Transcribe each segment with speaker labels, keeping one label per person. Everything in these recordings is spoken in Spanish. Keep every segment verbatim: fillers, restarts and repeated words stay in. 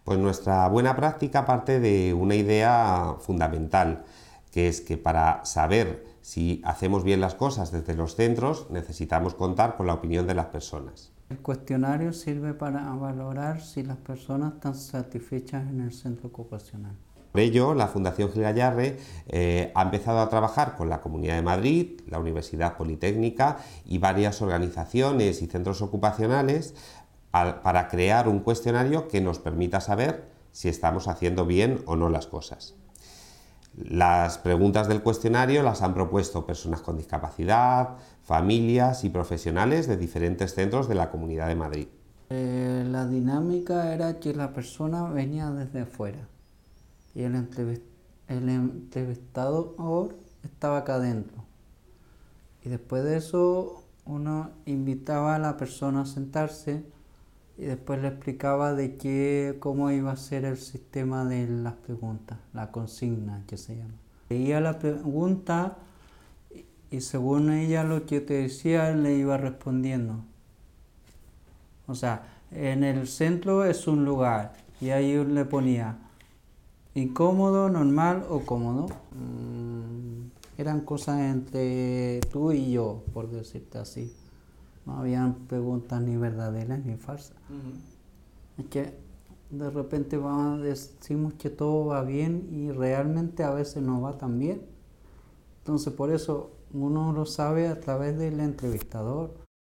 Speaker 1: Pues nuestra buena práctica parte de una idea fundamental, que es que para saber si hacemos bien las cosas desde los centros necesitamos contar con la opinión de las personas.
Speaker 2: El cuestionario sirve para valorar si las personas están satisfechas en el centro ocupacional.
Speaker 1: Por ello, la Fundación Gil Gayarre eh, ha empezado a trabajar con la Comunidad de Madrid, la Universidad Politécnica y varias organizaciones y centros ocupacionales al, para crear un cuestionario que nos permita saber si estamos haciendo bien o no las cosas. Las preguntas del cuestionario las han propuesto personas con discapacidad, familias y profesionales de diferentes centros de la Comunidad de Madrid.
Speaker 2: Eh, la dinámica era que la persona venía desde afuera y el, entrevist el entrevistador estaba acá adentro. Y después de eso uno invitaba a la persona a sentarse y después le explicaba de qué, cómo iba a ser el sistema de las preguntas, la consigna que se llama. Leía la pregunta y según ella lo que te decía, él le iba respondiendo. O sea, en el centro es un lugar y ahí le ponía incómodo, normal o cómodo. Mm, eran cosas entre tú y yo, por decirte así. No habían preguntas ni verdaderas ni falsas. Uh-huh. Es que de repente vamos, decimos que todo va bien y realmente a veces no va tan bien. Entonces por eso uno lo sabe a través del entrevistador.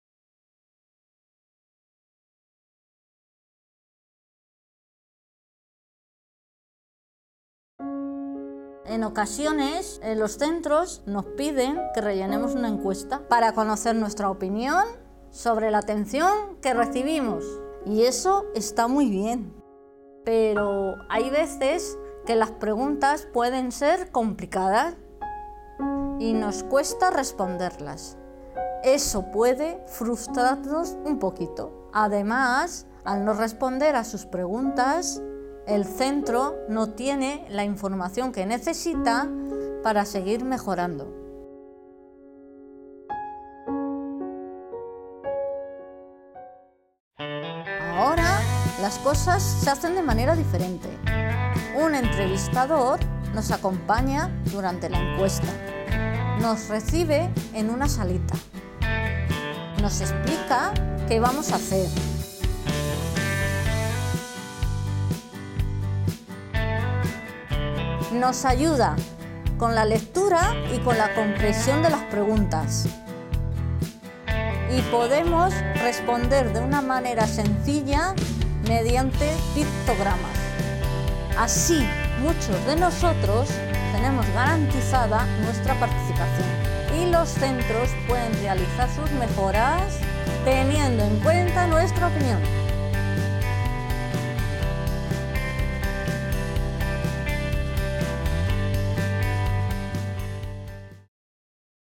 Speaker 3: En ocasiones, en los centros nos piden que rellenemos una encuesta para conocer nuestra opinión sobre la atención que recibimos. Y eso está muy bien. Pero hay veces que las preguntas pueden ser complicadas y nos cuesta responderlas. Eso puede frustrarnos un poquito. Además, al no responder a sus preguntas, el centro no tiene la información que necesita para seguir mejorando. Ahora las cosas se hacen de manera diferente. Un entrevistador nos acompaña durante la encuesta. Nos recibe en una salita. Nos explica qué vamos a hacer. Nos ayuda con la lectura y con la comprensión de las preguntas. Y podemos responder de una manera sencilla mediante pictogramas. Así, muchos de nosotros tenemos garantizada nuestra participación y los centros pueden realizar sus mejoras teniendo en cuenta nuestra opinión.